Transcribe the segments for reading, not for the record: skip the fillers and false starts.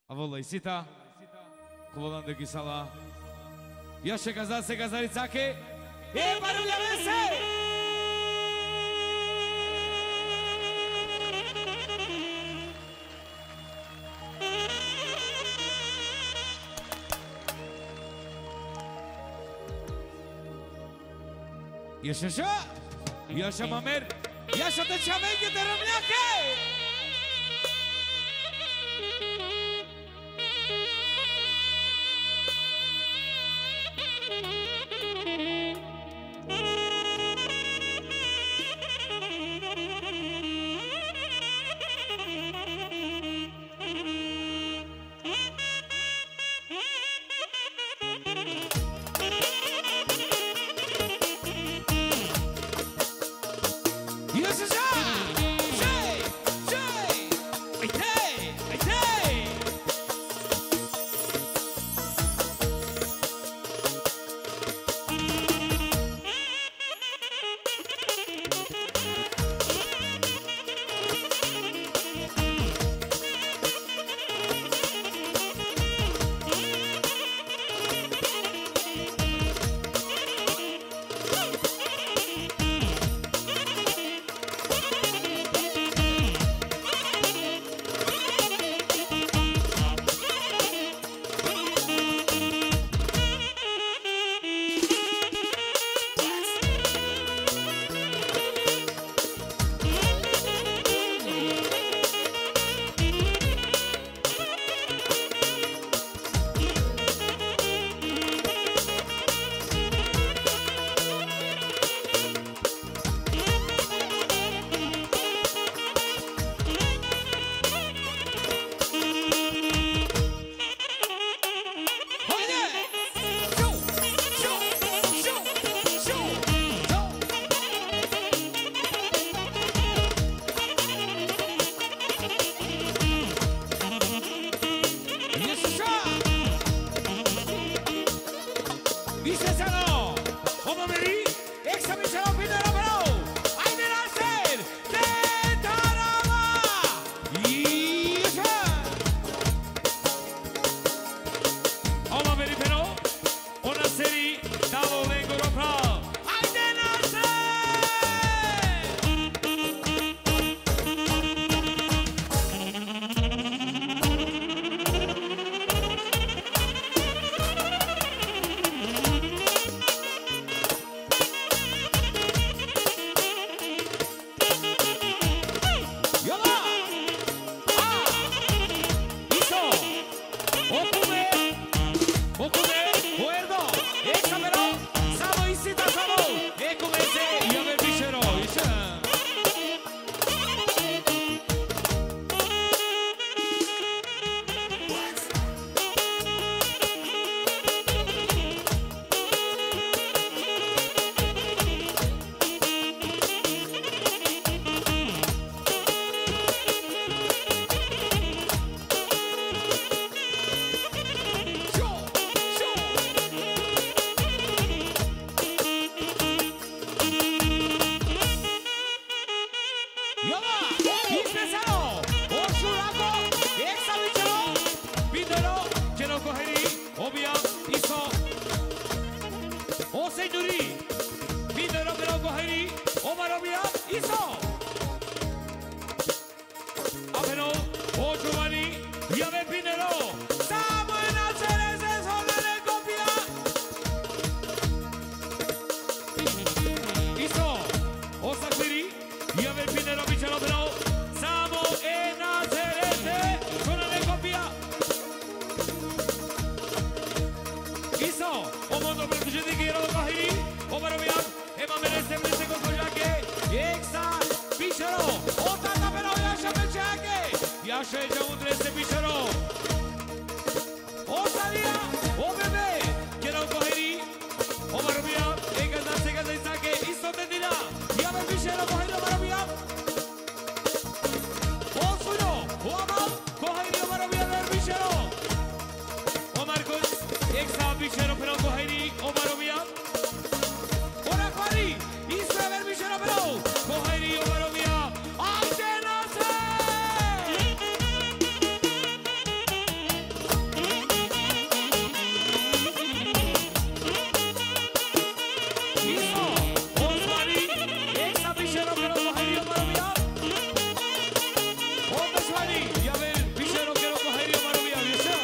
A volă Isita, cu volan de Ghisala. Ia și gazați, gazarițache. E, barulia mese! Ești așa? E așa, mamer? E așa de cea veche de rămâneache! Y a ver, pichero, quiero coger yo para mi aviesa.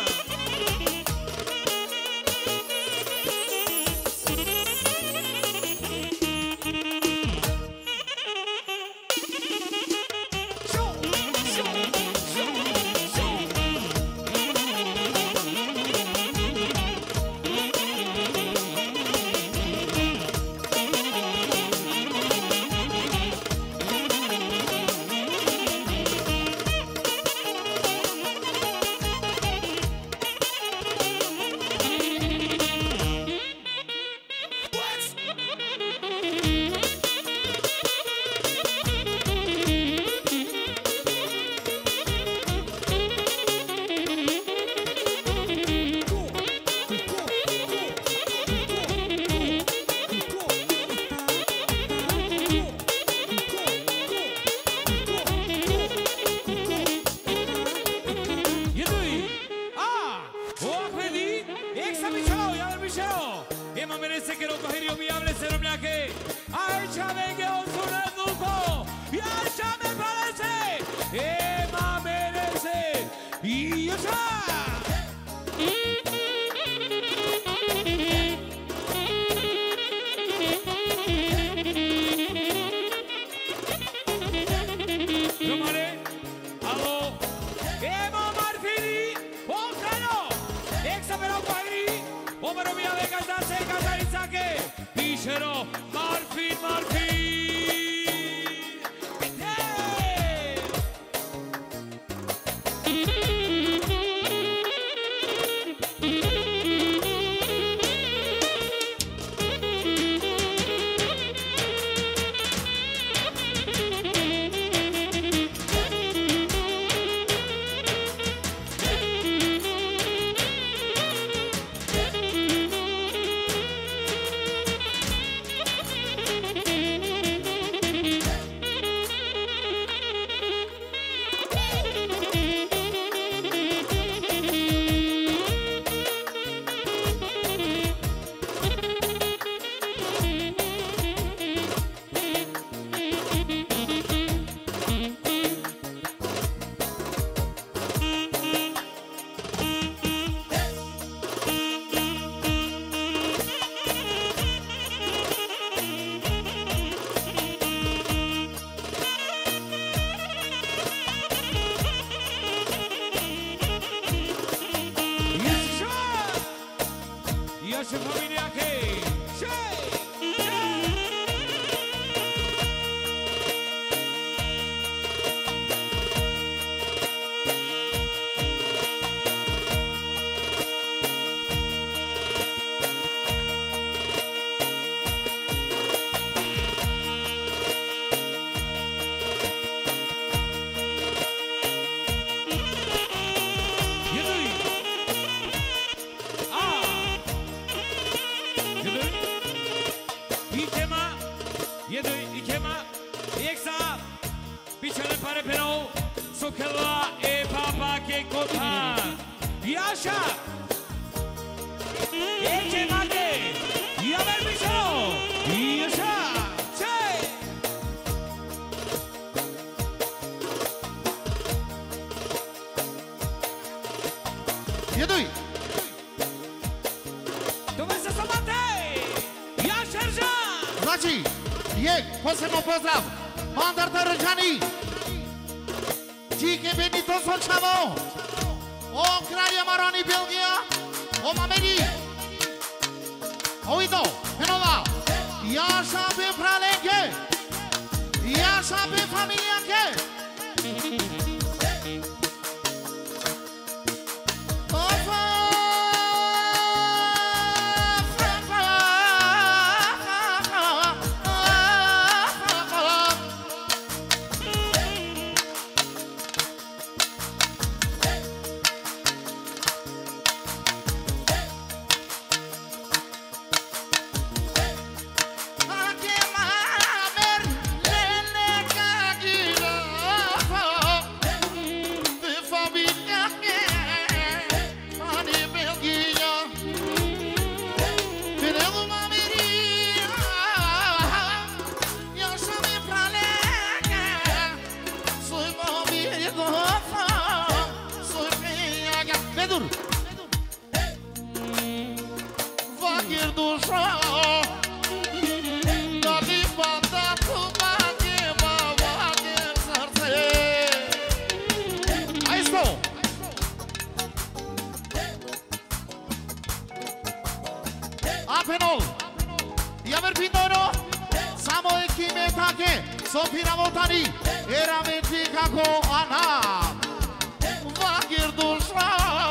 Apenol. Iaver Pindoro. Samoe Kimetake. Sofira Votani. Era Metikako Ana. Vakir Dusha.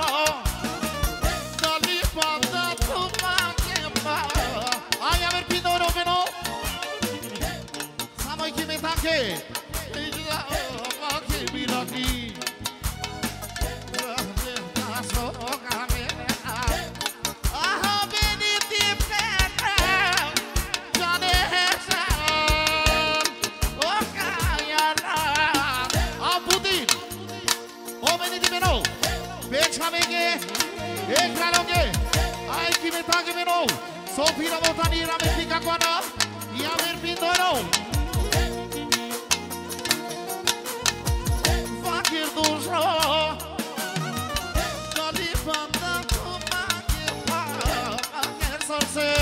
Dalipada Tumakemba. Iaver Pindoro Beno. Samoe Kimetake. Vakir Bilaki. Sofira Votani Rametica Guana, Yaver Pindoro. Vakir Dusha. Dalipanda Tumakemba. Vakir Sorse.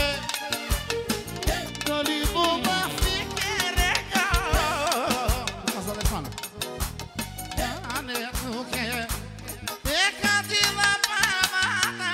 Dalibuba Fikereka. Casa de Fana. Ane Tuke. Ekatila Pavata.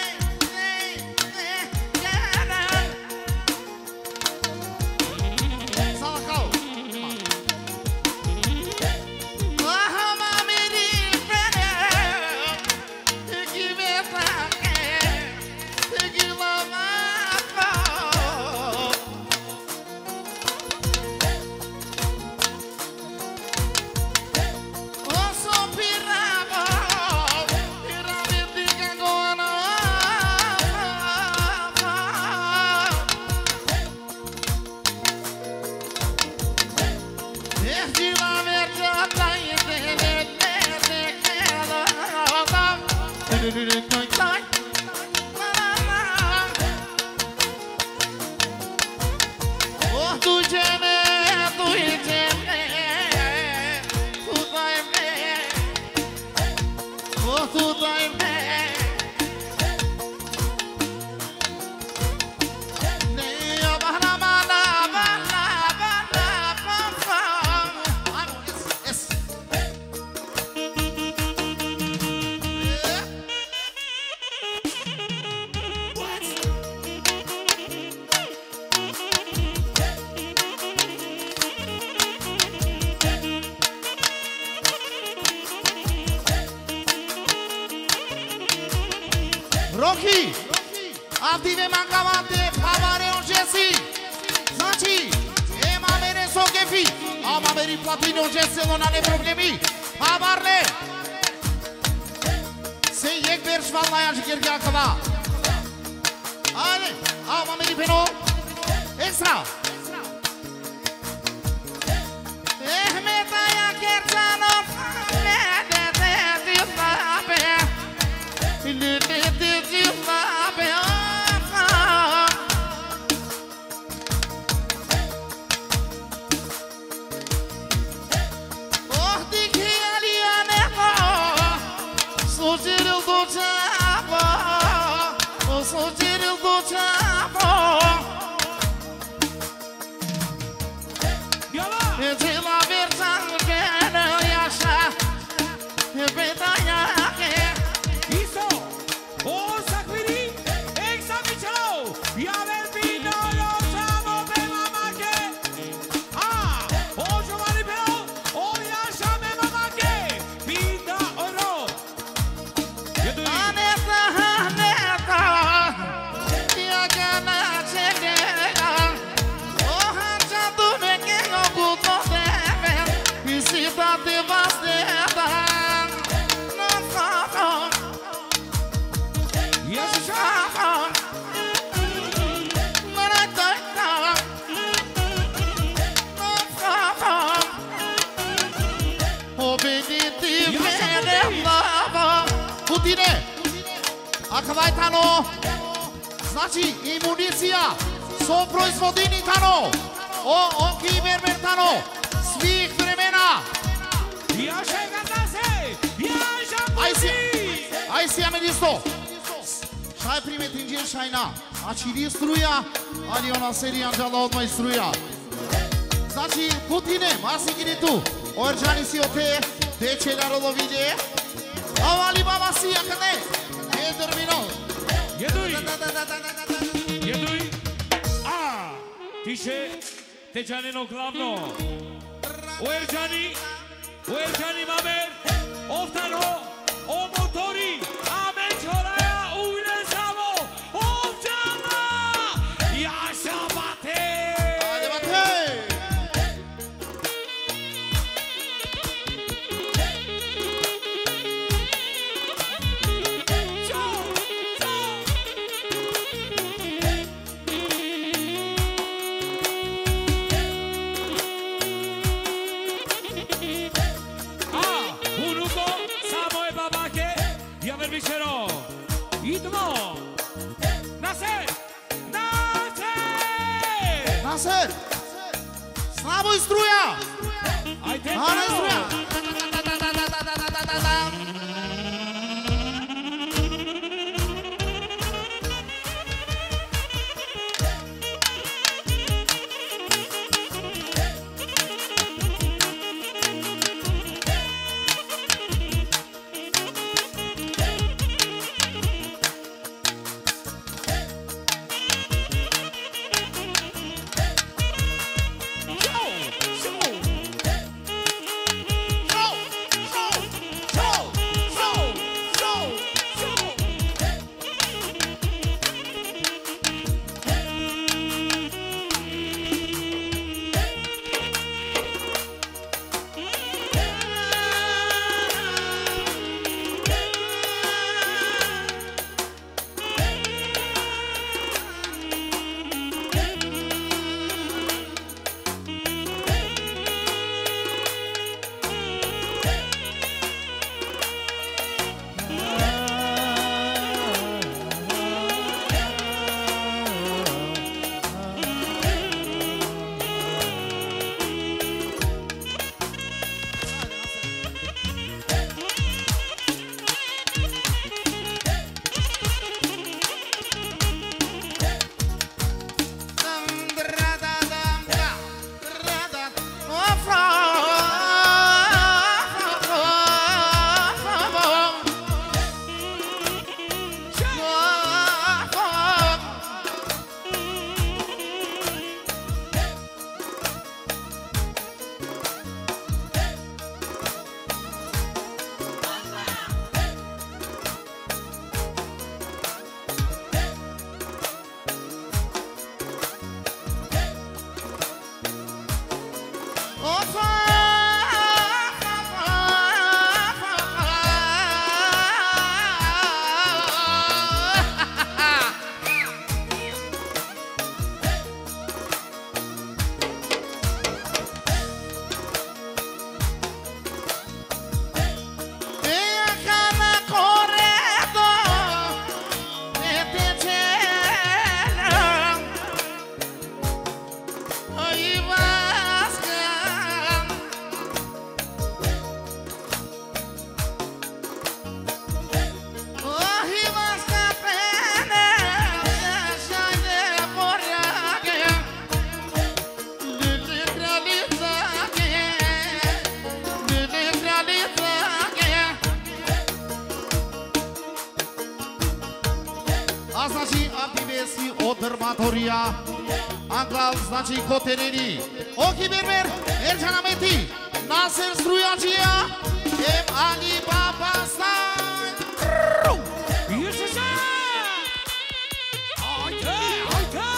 Rocky, attive mancavate, pavare un Jesse, Zaci, e mamere so che fi, a mameri platino Jesse non ha ne problemi, pavarle, se yek berş vallahi acı gerge akava, ale, a mameri peno, extra, ehmetaya kercano, Acavai tano, znači imunicija, so proizvodini tano, oki mermentano, svih vremena. Jaše Gardase, Jaša Puti. Ai si amenisto. Šaj primetin džir šajna, a čili struja, ali ona serija anđala odmah struja. Znači Putine, masi gini tu, orđani si ote, teče narodo vidje, avali baba si akade. Terminó. Jeduj. Piše Tečanino glavno. U Erđani Mamer, Oftano, o motori, Amen Čoraja, ujne samo, Ovčana, Jaša Bate. Ajde, Bate! Naser! Slavo i struja! Ajde, Ana i struja! Anglal znači Kotereni, Oki Berber, Ercan Ameti, Naser Strujačija, Ali Baba Stan. Yaşasın! Haydi, haydi!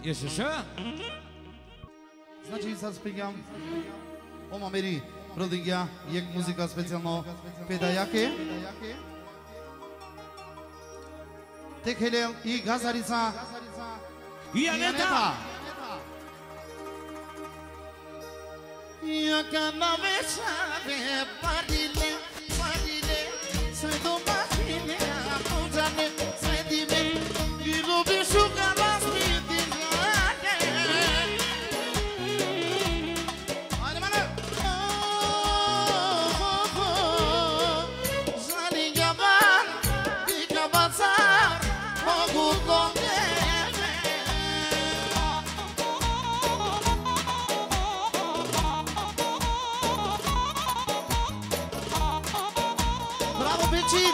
Jeszcze się? Значи sad spigam Oma meri rodingja Jek muzyka specjalno Peda jake Tek Helel I Gazarica I Aneta! Jaka na wieczorze Parile, parile Sve do machine A pożane Svedime I lubię szukać Bravo, Becin!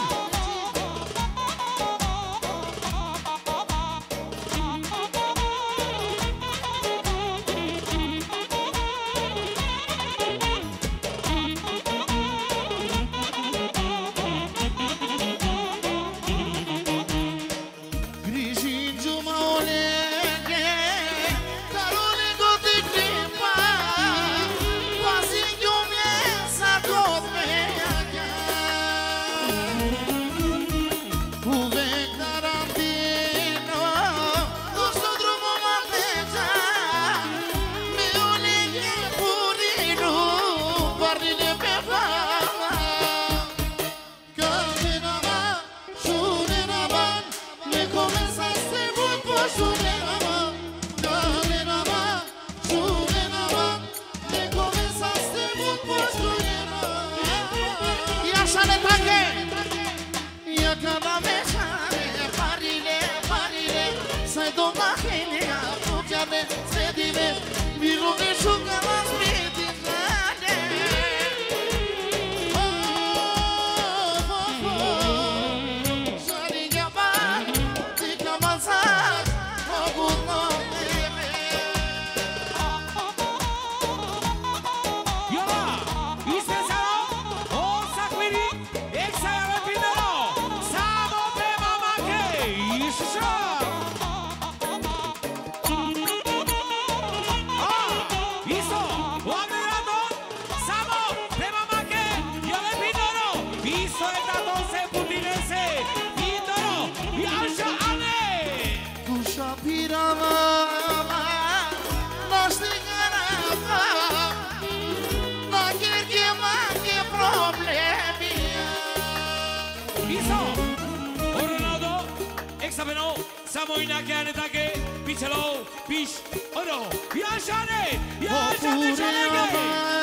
Samo inake anetake, pichalo, pish, oro, yashane, yashane chalenge.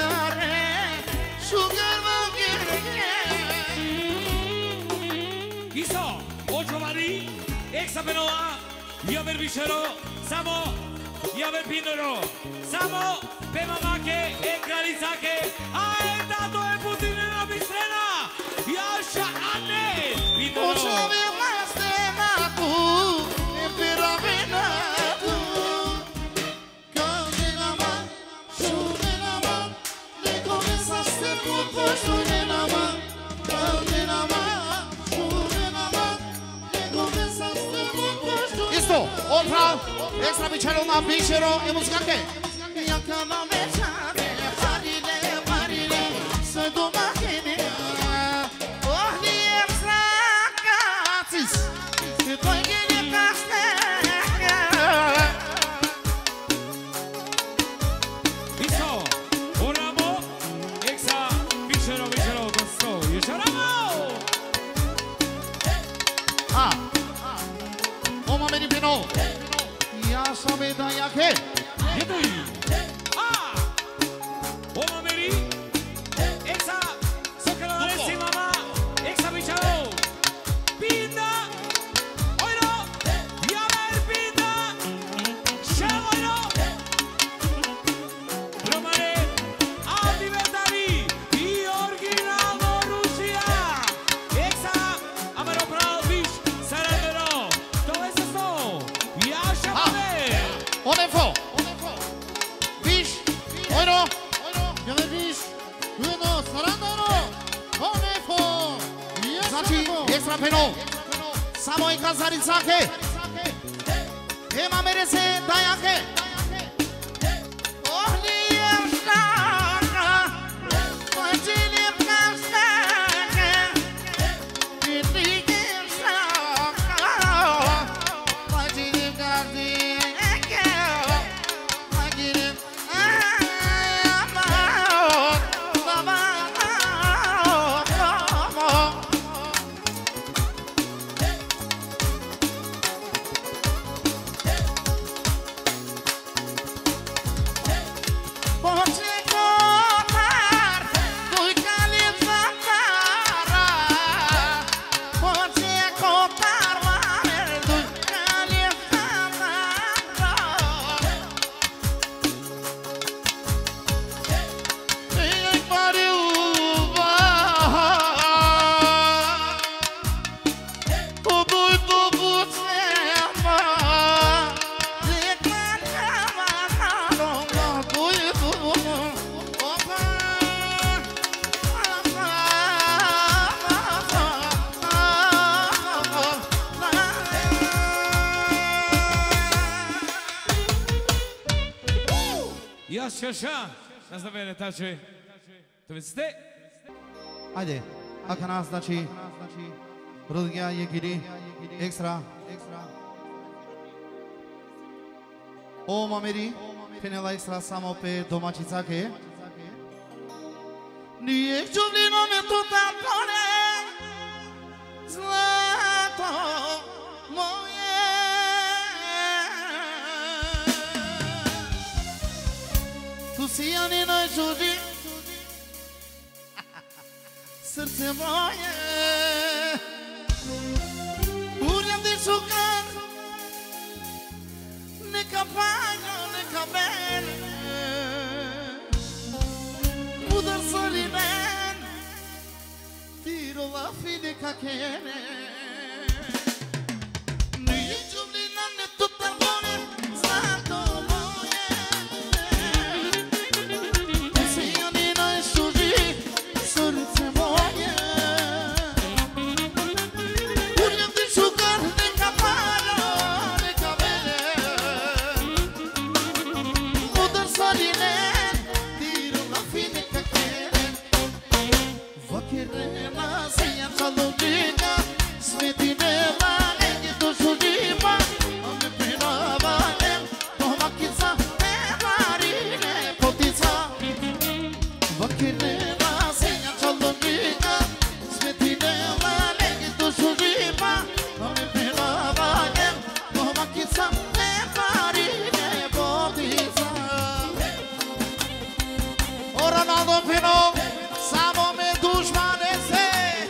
Sugar Iso, ocho mari, exapenoa, yaver bishero, samo, yaver pinoro, samo, pemamake, ekralizake, aetato e putine na bistrena, yashane, pinoro. Isto, otra, extra bichero na bichero e música que? Jaka na wieczorze, parile, parile, se do machine, ohni extrakacis, se pojgili kastega. Isto, oramo, extra bichero, bichero, tosto, yesharamo. Oma meni pino, ya sabe da ya que? Yedui. Oma meri, exa, sokala resi mama, exa bicharo, pinda, oiro, yaver pinda, shaoiro, romare, Aldivetari, y original Rusia, exa, amaro pralbish, sarandero, todo eso so, ya shabane. Onefo, bish, oiro, ya ve bish, uno, sarandero, onefo, znači, extra pino, samo i kazarica que? Ema merese dayake. Ohliyem şaka. Koncilim kaşaka. Bittiğim şaka. Koncilim kaşaka. Koncilim Așa, asta vede, tace. Tu vezi? Haide, akana znači Rudgea Yegiri extra. O mameri, penela extra samo pe domaćicake. Nije čuvlino me tu tampone, zlato moje. Tu si ani najčudi, srce moje. Urjam di šukar, neka panjo, neka mene. Udar solinen, tiro la fine kakene. Nije čuvlina ne tu tampone, zlato moje. Tu si ani najčudi, srce moje. Urjam di šukar, neka panjo, neka mene. Udar solinen, tiro la fine kakene. Vakirena siya chaludika, smetinela nengi tushudima. Ame pinava nem, tomakitsa, evarine potitsa. Vakirena siya chaludika, smetinela nengi tushudima. Ame pinava nem, tomakitsa, evarine potitsa. O Ronaldo Pino, samo me dușmane se.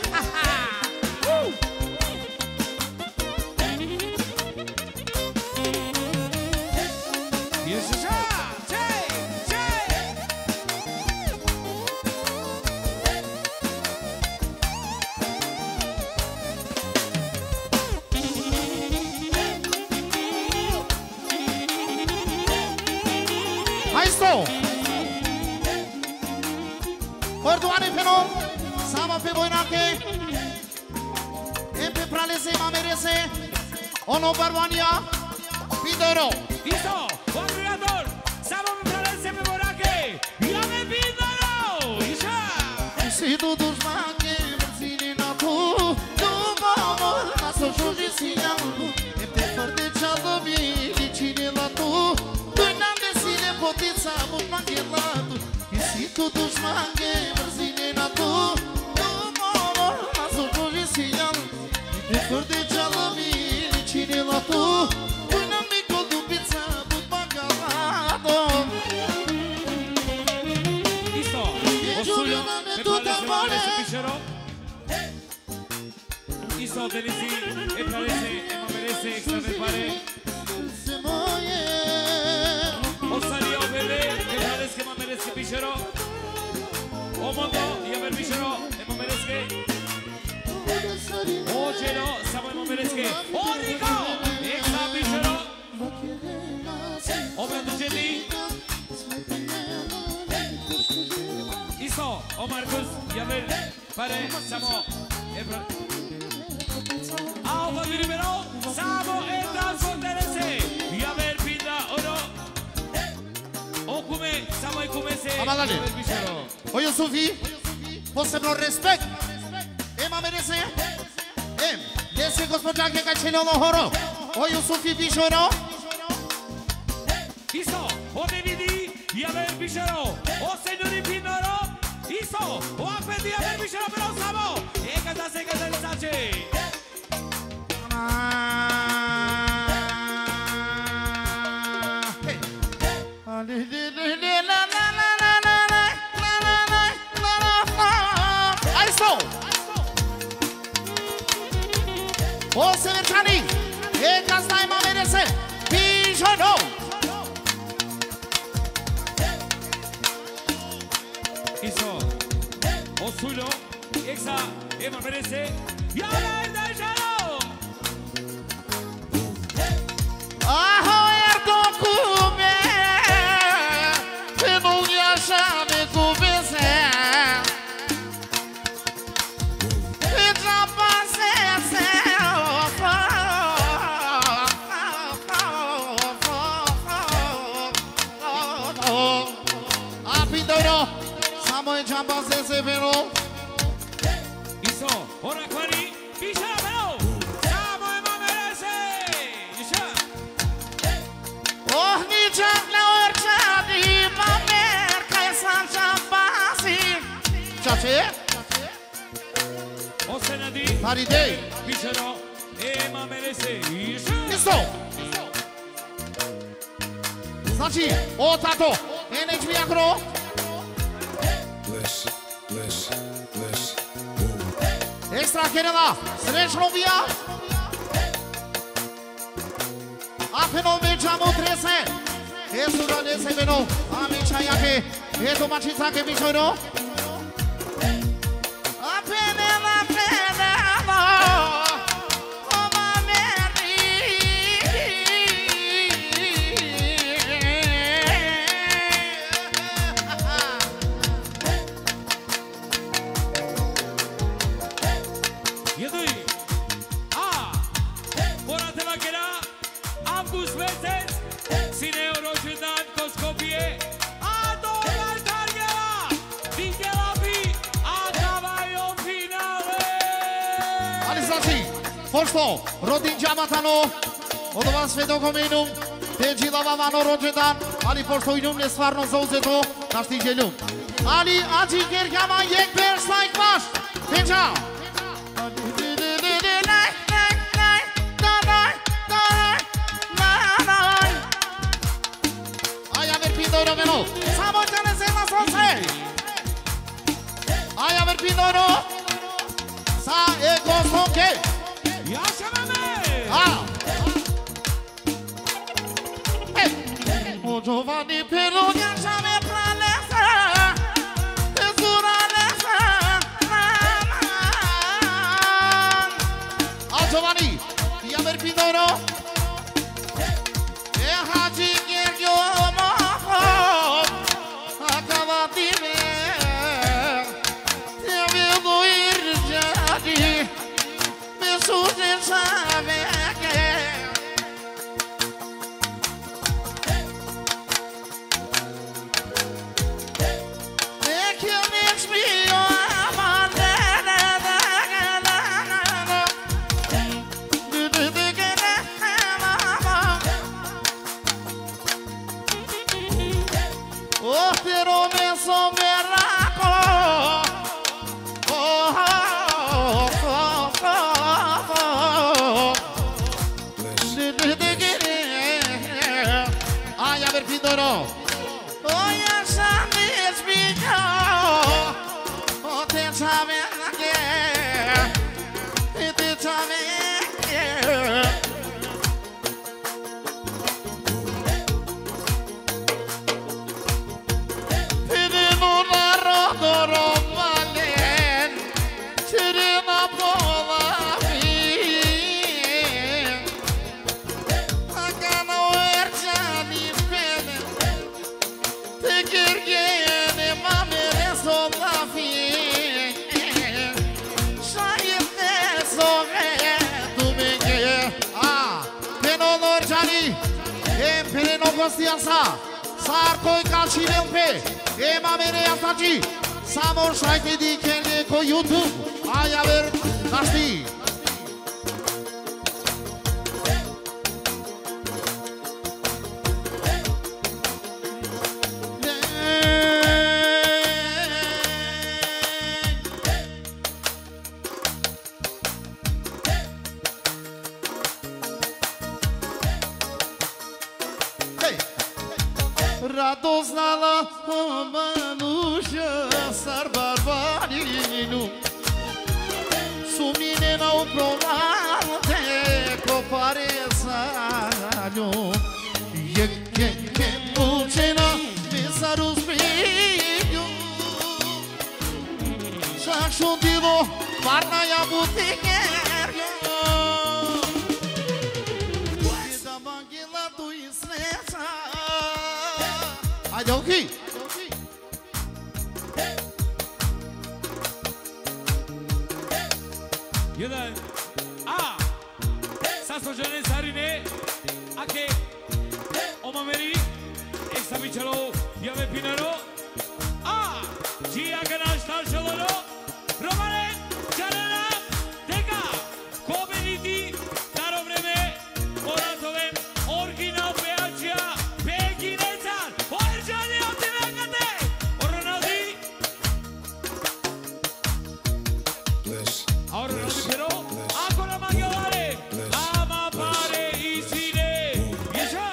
Ești așa! Ce? Hai sto! Ordoane Pino, samo pe Boinache. E pe pralese mamerese. Ono Barbania, Pidero. Isto, bun creator! Samo mi pralese pe Borache! Ia me Pindaro! Așa! Si tu dușmane, ține na tu. Tu mamor, na să jugi sinyalu. E pe foarte ceală vii, cine la tu. Tu n-am de sine potița, mult machelatu. Si tu dușmane, ține na tu. Tu mamor, na să jugi sinyalu. E pe foarte ceală vii, cine la tu. Tu n-am de codupița, mult machelatu. Isto, osuio, pe pralese mamerese pișero. Isto, delizi, e pralese, e mamerese, extra de pare. Se moje. Osario, bebe, e pralese, e mamerese pișero. O mondo, ia ver pișero, e mamerese. O gelo, samo e mamerese. O rico, extra pișero. O producenti. Isto, o Marcus, ia ver, pare, samo, e pralese. Alva di Ribeirão, Samo e Transformerese. mai cum ese. Amalale. O Yusufi, poți să mă respect. Ema merese. Desi gospođa che cacelo horo. O Yusufi Bishoro. Iso, o Davidi, Yaver Bishoro, o Senori Pinoro. Iso, o Apedi Yaver Bishoro però samo. E casa se casa il sace. O Severciani, e castai ma merese, Bijono. Iso, o Sulo, Exa, Ema merese, Yaver Dajano. Aho erdo kume, nu yaşane kubese. Iso, ora quali, Bishara però, Samo e Mamerese, Isha. Oh, niçin ne orçadi, mamer kaysan çambasi. Çaçı? O Senadi, Haride. Bishara e Mamerese, Isha. Isto. Znači, o tato, neću jakro. Extra Kenela, srećno bija. Apeno međamo trese. Jesu da ne se meno, a mi čajake. Eto mačica ke mi šojno. Apenela, penela. Oma meri. Jedui, porate la chera, August Veses, Sine Eurojudan Coscopie, Adora Targera, Vigelavi, Acavaio finale. Alizaci, pošto, rodin džamatano, od vas svedokomenum, te džilavavano rođendan, ali pošto inum ne stvarno zauzeto, našti željum. Ali, ađi kerkama jek per stajk vaš, penča. Pindoro, samo tene se na sonce. Aia ver Pindoro. Sa e gostonke. Ja chamame. O Giovanni Perugia chame pralesa. Tesuralesa. A Giovanni, ia ver Pindoro. E Haji Gergio. Sarkoi calcinem pe Ema mere astaci Samor șaite di kende ko YouTube Aia ver naști Radoznala manușa sar barbarinu Sumine n-au provate copare saliu E che mucena mesaru spiu Șașundilo varnaia butecherio Eda manghila tu isnesa Haide, ok! Jedan, a, sa složene sarine, ake, omameri, eksabičalo, jave pinaro, a, čija ganaš talšaloro, Romane, Čarana, teka, komeniti, daro vreme, moratovem, original pejačija, pekinecan, oerđani otimekate, o Ronaldi, a o Ronaldi pero, ako na mangiolare, ama pare i sine, ješa.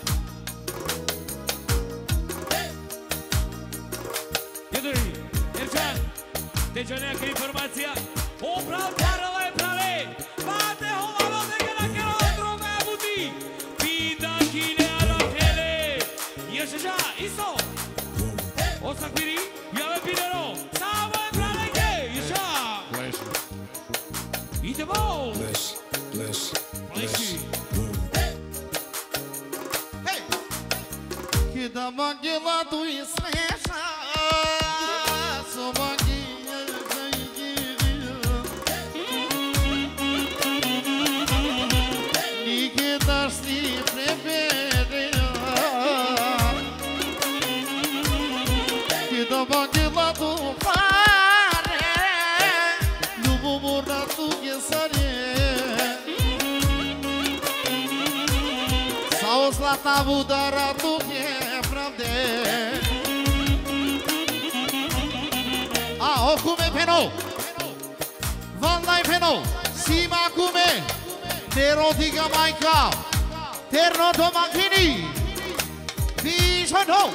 Jeduri, Erčan, teče neka informacija, uprav parale prave, bate hovalo teke na kero druga buti, pinda kine ala tele, ješa, isto, osak biri, jave pinero, samo je prave ke, ješa. Idemo! Pleši! Kada manghila tu isnesa So manghila Nike daš ti preferia Kada manghila tu pare Ljubomor na tu gesare Sao zlata budara tu pravde A okume peno Vallai peno Sima kume Nerotiga maika Terno to makini Vishono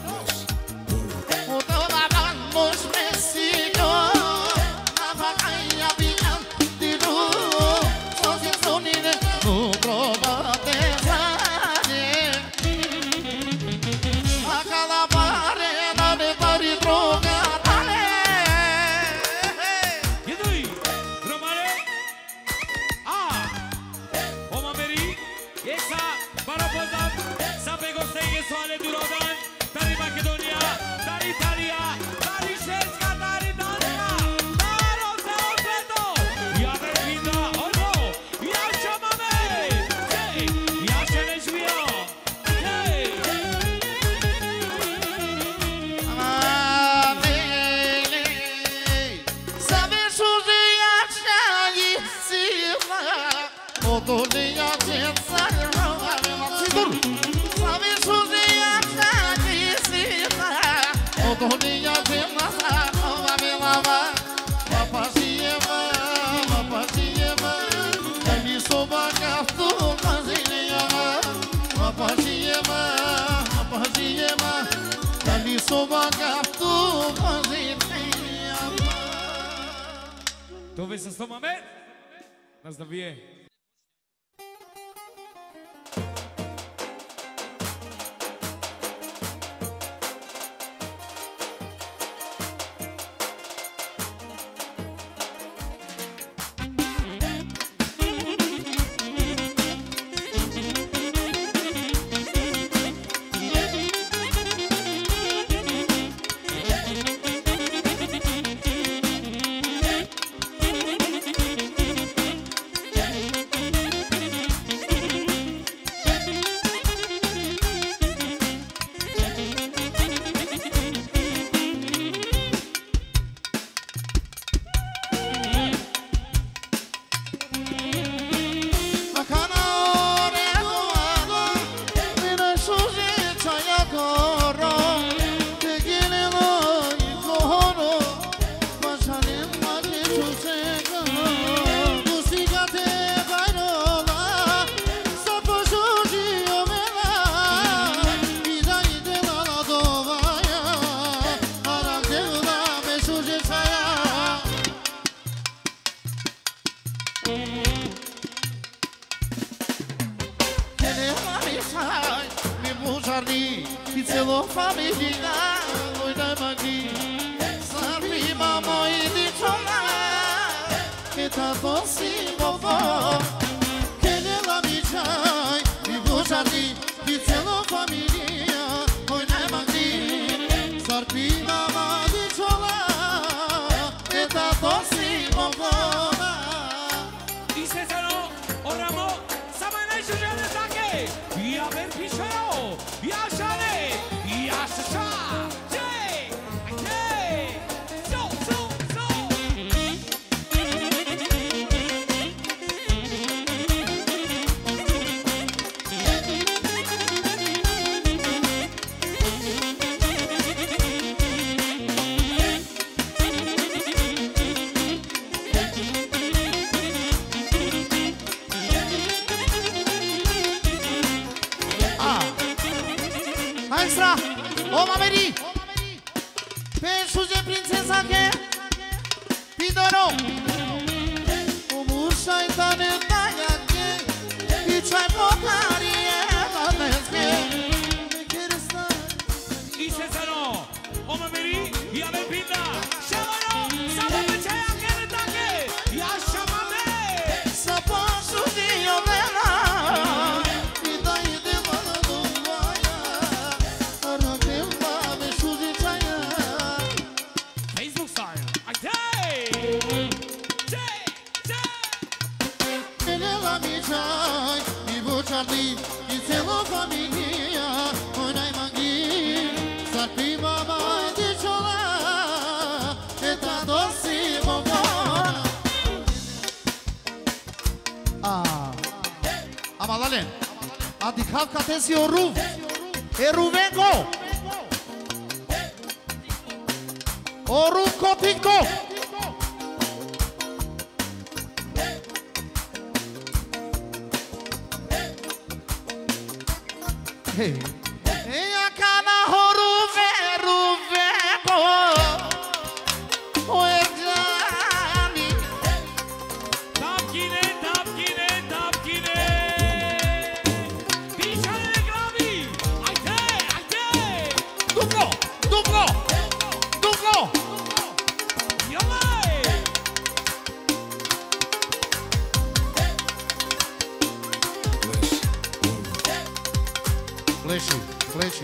Otola vamos Mexico Navakaya bian Diru Sosi sonine Nukrova tesane Akala pare Nane pari droga tale Jedui! Romane! A! Omameri! Esa! Baropoznam! Sape gosteje su ale Durodan! Tari Makedonia! Tari Italija! Tari Švedska! Tari Danska! Naravno se osveto! Jave pinda! Ono! Jaša mame! Hej! Jaša ne žvija! Hej! Sabes uziya çayı sima Otoleya cetsar Sidur Sabes uziya çayı sima Otoleya cetsar Ovabilava Papasiyema Papasiyema Evi soba kaftu Kaziliyama Papasiyema Papasiyema Evi soba kaftu Kaziliyama To vy se s tom máme? Na zdravě. o famiglia, noi ne maghi, sarima moi di ciona, che tanto si muovo, che nella micciai, di bugiardi, di cielo famiglia, noi ne maghi, sarima moi di ciona, che tanto si muovo. Dice Zeno, oramo, samana şuraya take, ya ben pişero, ya şale, ya şaşa, hey, hey, so. Extra, o mameri, penso de princesa que pidoro, o mursa e taneta que e trai potaria na mesme. Dice Zeno, o mameri, ya ben pinda, şamano, sabah çaya kere take, ya şamame. Saposo dio dela, e daí de mano do vaia, arrependa me suji chaya. Facebook style, hey, Nella micciai, di buciardi, di cielo famiglia, noi ne maghi, sarpima mai di ciola, e tanto si muovono. Amalalen, adicav catesi o ruv, e ruvengo, o ruv copinco. Hey. E a cana ruvego, o erjani. tapkine. Dişane gravi, ayte. Duplo. Yalay. Fleshi.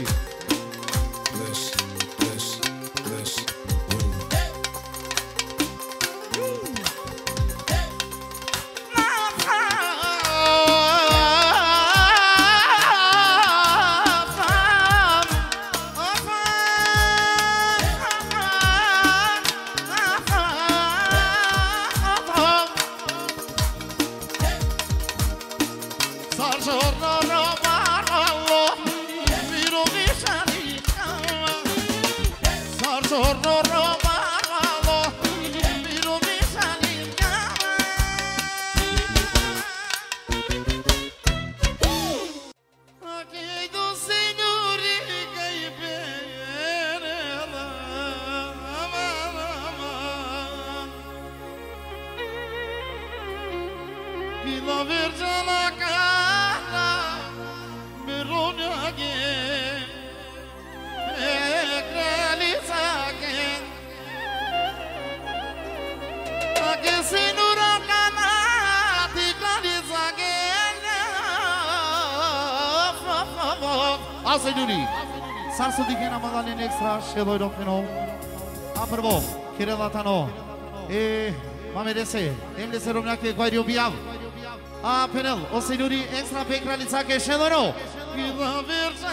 La Vergine la cara mi rogna che realizza che se non canati realizza che a signori sarso di che na magane extra shelo do fino aprovo kirelatano e mamerese emlese romna che guario biav a penel o signori extra pe realizza che shelo che la vergine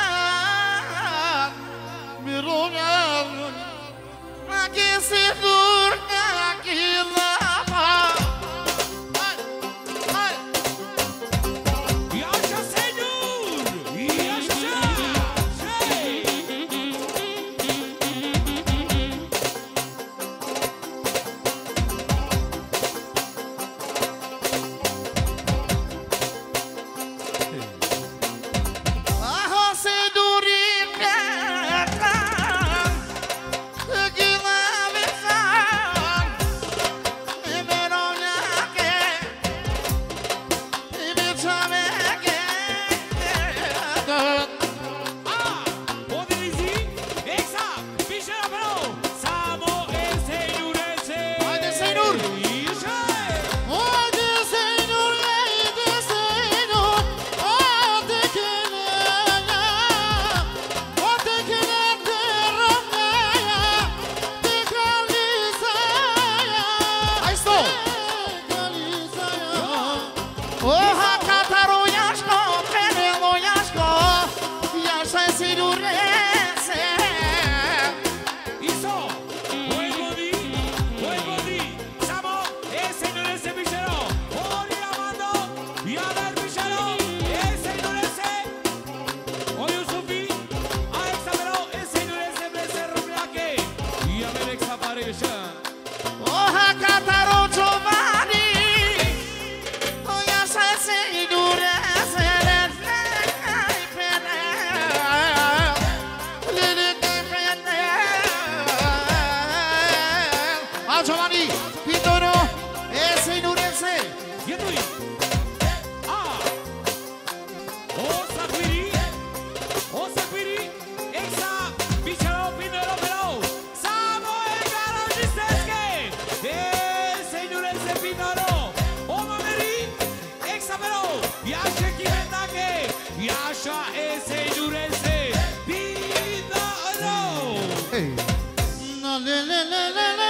mi rogna che se durca che lava. Yaşa Senur! Yaşa! Şey! Ah, se durca que lava. jeszcze. Oha Kataro Giovanni, Oia Sassi Durese, Giovanni, Pitoro, ese Durese. Jedui. O Saquiri, Exa, Bicharo, Pinero, Pero, Samuel Garojistesque, ese Durese Pinoro, O Mameri, Exa Pero, Yasha Kimetake, Yasha, ese Durese Pinoro. Hey. No, le, le, le, le, le.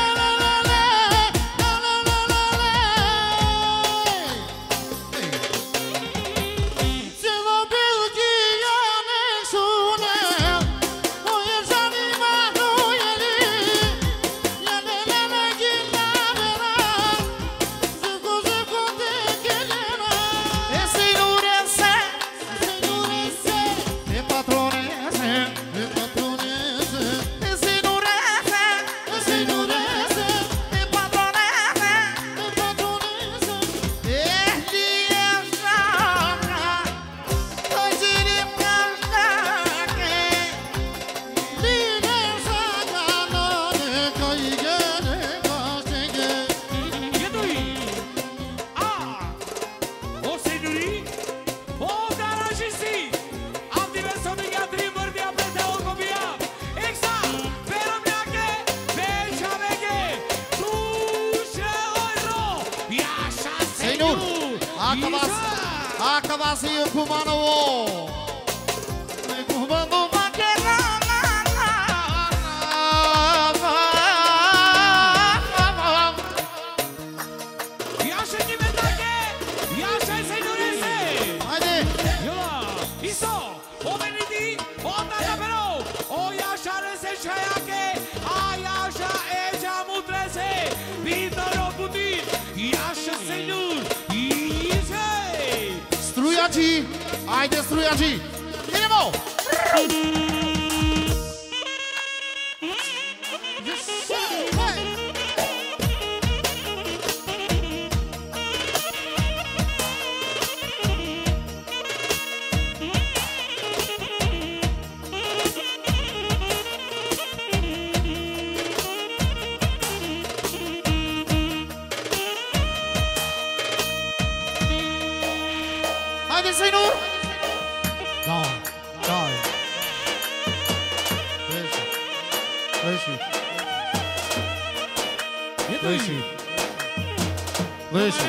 Acabasi Kumanovo. Kumano Makera. Yasha Kimetake, Yasha Senurese. Hadi. Yola, Iso, O Benidi, O Tatapero, O Yasha Rese Shayake, Ayasha Eja Mutrese, Vitoro Putin, Yasha Senur, Struiaci, haide Struiaci, vine-mă! Haide Senur! Da, da. Leși.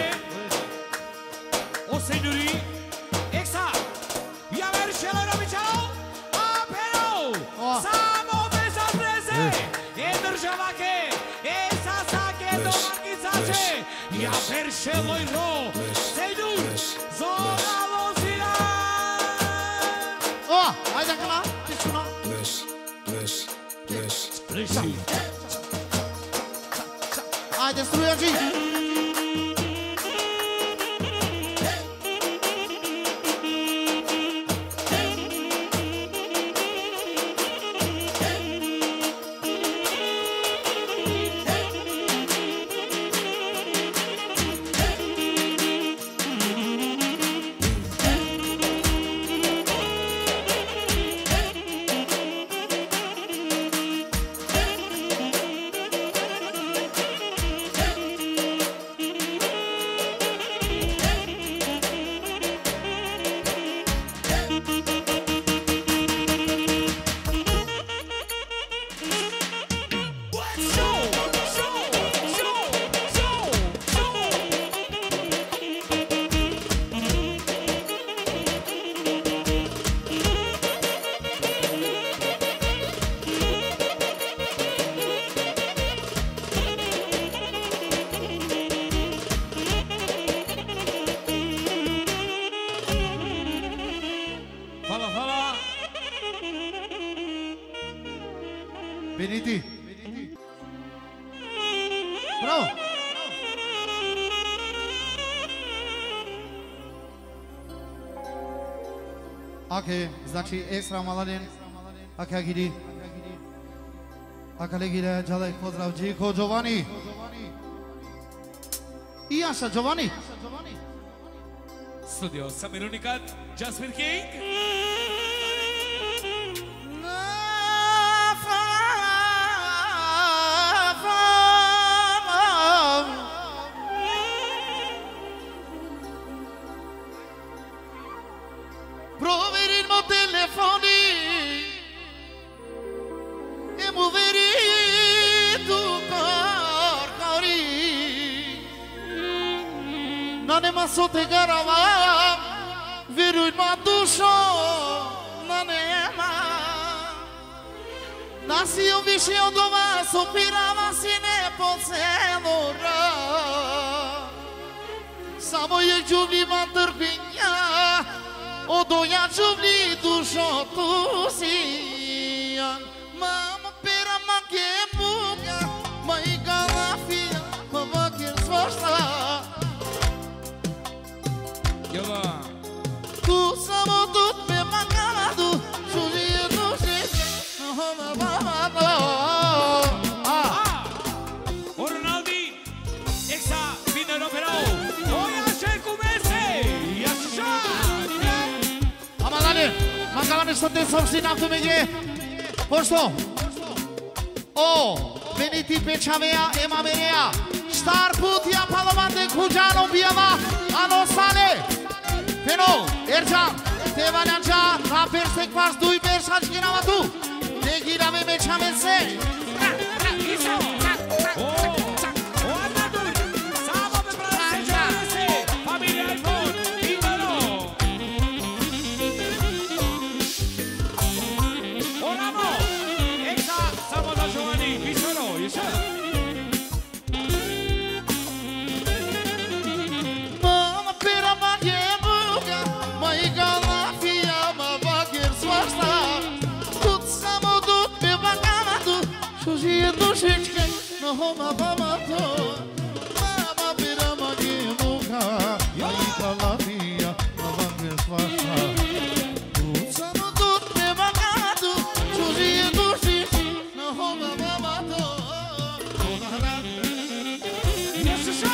O Senuri, Exa, Yaver Shelora Bichao, Apero, Samo Besatrese, Enerjavake, Esa Sake, Domakizace, Yaver Sheloiro, Senur, Zona Lozira. Oh, haide că la, ce sună? Leși. Haide Struiaci! Beniti. Bravo. Ok, znači ekstra maladen. Ok, gidi. kolegire Jalek pozdrav Điko Giovanni. I Jaša Giovanni. Studio Samir Unikat, Jasmine King. Proverir mo telefoni e moveri tu cori non è maso te garava veru in ma dusho non è ma nasi un vicino dove sospirava si ne posseno ra samo je giubi manterpigna o doia giubli dusho tu sian mama pera ma che buca mai galafia ma va che sforza Yalla. tu samo tut me mangaladu suli tu si O Ronaldi, Exa, Pinero Perao. Oia c'è come sei, Yasha. Amalane, mangalane sote somsi naftu mege. Posto. O, veniti pe chavea e mamerea. Star putia palamande kujano biava ano sale. Pero, Ercan, te vananca, na persek vas dui persaj girava tu. Ne girave me chamese. Isso. O Arnaldo, Samo me prase, família iPhone, Pinero. O Ramo, Exa, Samo da Giovanni, Pichero, Yasha. Mama pera maghebuga, mai galafia ma bagher swarsa. Tut samo dut me bagamadu, shuji do shechke, no homa bamato. Mama pera maghebuga, mai galafia ma bagher swarsa. Tut samo dut me bagamadu, shuji do shechke, no homa bamato. Yasha.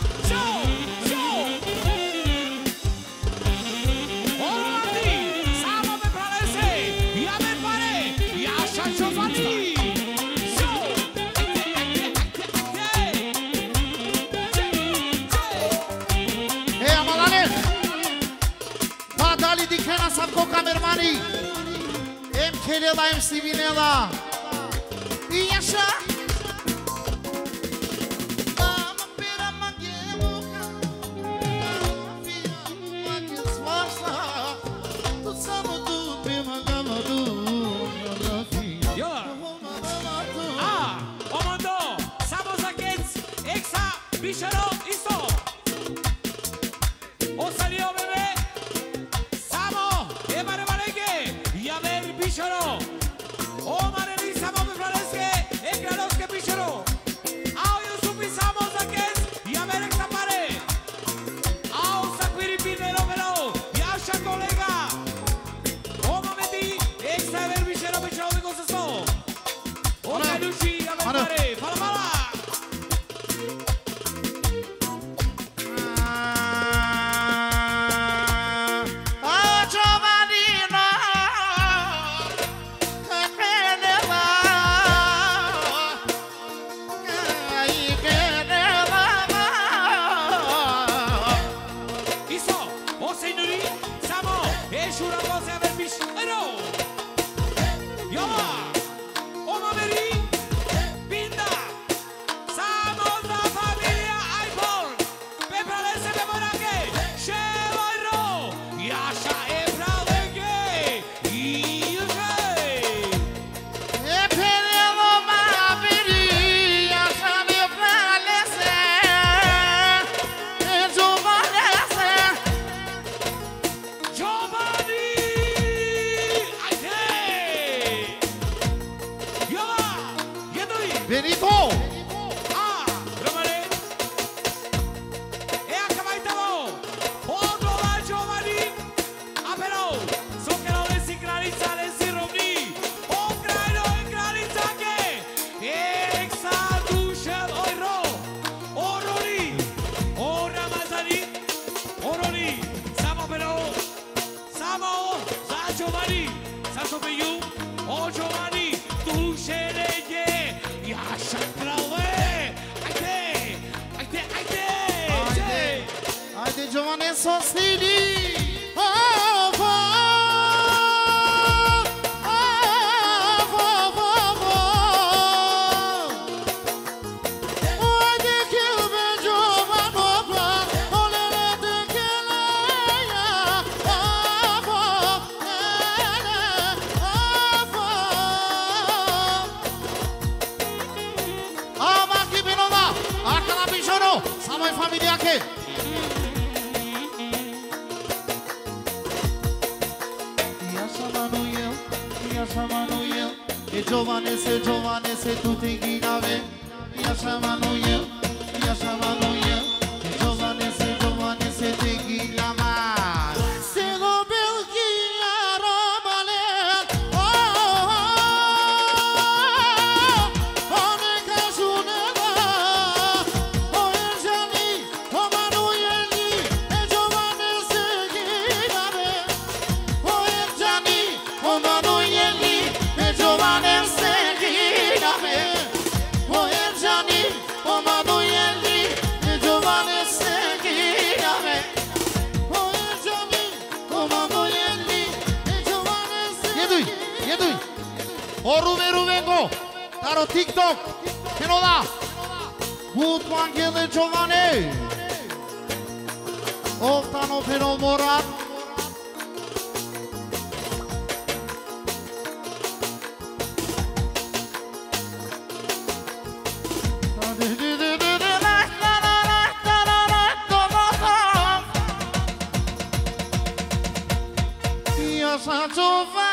Dikhena sabko kamermani em khelela em sivinela Yasha mama pera maghebuka galafia maghe swarsa tu samo tu pe magamadu galafia Omando, Samo Zakets, Exa, Pichero, Iso. O salió bebé. Pichero, o Mareli Samo me parece, Ekralos que Pichero. Ao eu subisamos aqui e a ver esta pare. Ao Sakviri Pinero Velo, e acha colega. O Mamedi, Exa ver Pichero de Gozaso. O Meluchi, a ver pare, fala fala. Giovanni! sosili familia che Ia samanu eu E giovane se tu te ghinave Ia samanu eu E giovane se te ghinava Se lo belghia romane One casuneva Ruvengo, daro TikTok, che non ha, Butu anche del giovane, Ottano per Morat, io sa giovane.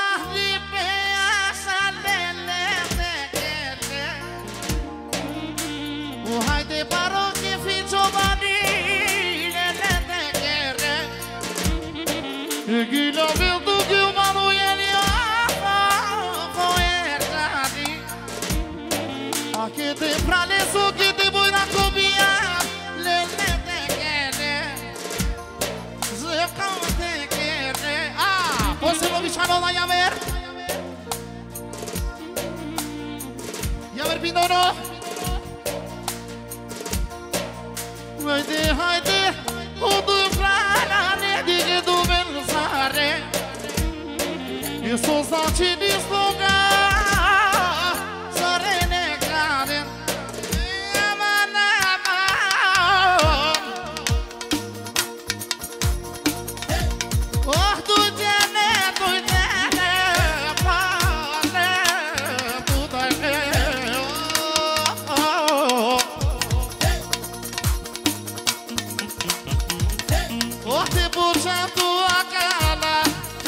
Haide paro che fi giovani nelle terre E chi lo vedo che umano ieri fuertati A che te prale su che te vuoi raccopia nelle terre Se cante che Ah, forse lo vicino da Yaver Yaver Pindoro Haide, o tu frane di che tu pensare E so saci di stoga Sarene grade Oh, tu tiene, padre, puta te puxa tua cara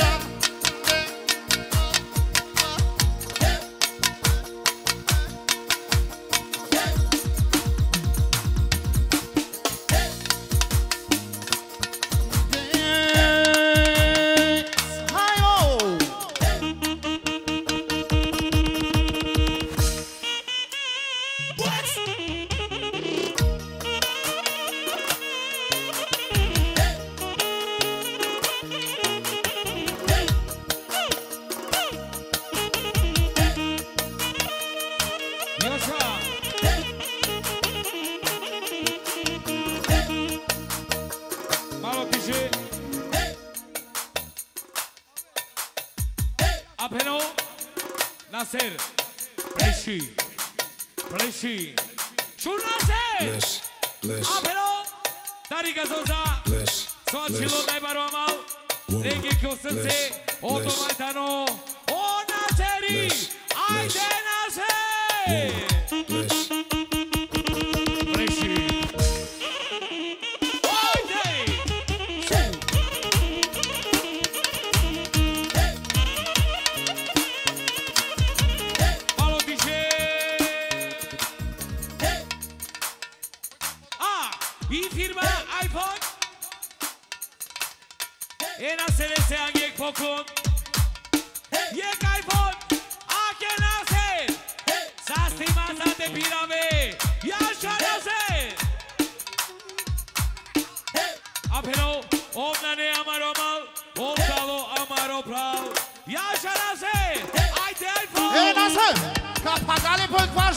Apeno Nasser Preshi Churnaser Apeno Tarika Sosa Sochilo Naibaro Amal Regi Kosese Oto Maitano O Naseri Aide Nasser Ese angek pokun Yek iPhone Ake Nasser Sasti Mazate Pirame Yaşa Nasser Apeno Omnane Amaro Mal Omtalo Amaro Prav Yaşa Nasser Haydi iPhone Hey Nasser Kapagale Pök var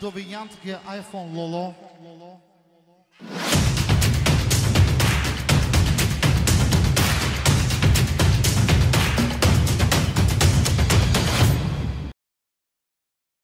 dominant che iPhone Lolo.